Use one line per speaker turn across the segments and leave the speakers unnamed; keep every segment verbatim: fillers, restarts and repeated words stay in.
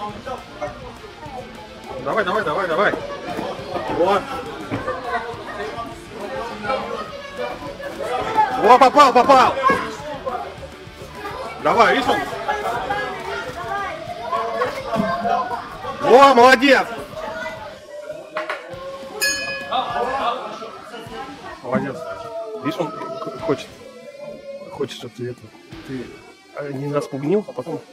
Давай, давай, давай, давай. Вот. О, попал, попал. Давай, видишь он? О, молодец. Молодец. Видишь, он хочет, хочет, чтобы ты это, ты один раз пугнил, а потом,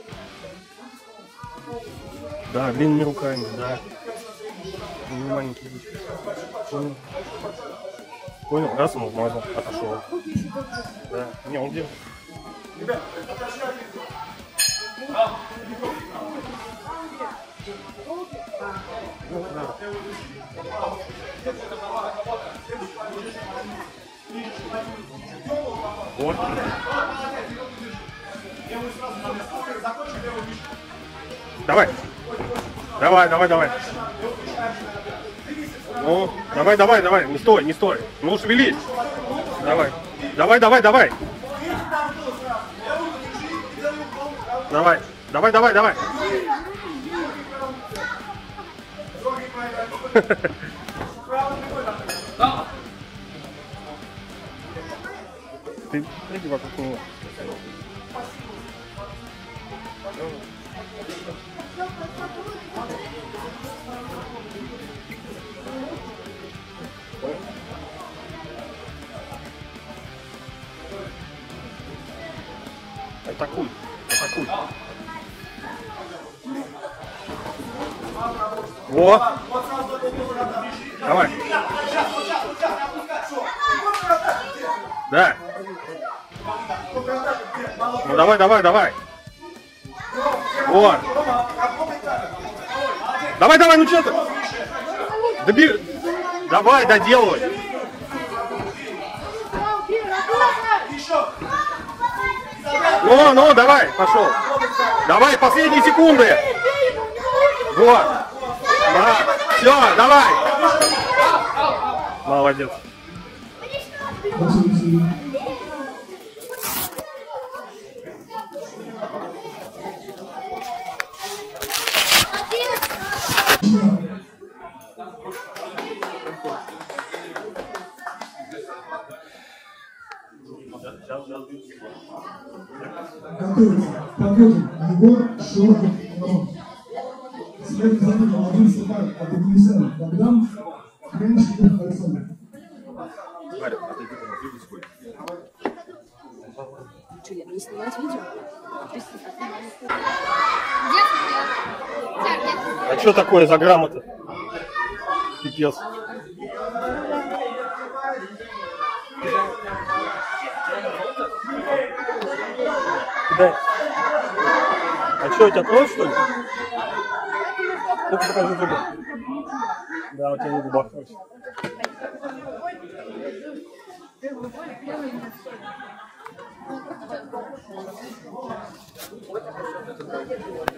да, длинными руками, да, не маленькие. Понял, раз он вмазал, отошел. Да, не, он делал. Ну, да. Вот. Давай. Давай, давай, давай. Ну, давай, давай, давай. Не стой, не стой. Ну, шевелись. Давай. Давай, давай, давай. Давай. Давай, давай, давай. Ты иди вокруг него. Атакуй, атакуй. Вот. Давай. Да. Ну давай, давай, давай. Вот. Давай, давай, ну что ты? Доби... Давай, доделывай. Ну, ну, давай, пошел. Давай, последние секунды. Вот. Да. Все, давай. Молодец.
Победин Егор Шорохов. Следует за ним молодой сухарь от Бакунисяна Богдан, Меньшиков Александр.
Что, я не снимать видео?
А что такое за грамота? Пипец. Да. А что, у тебя кровь, что ли? Ну-ка покажи зубы. Да, у тебя не губа кровь.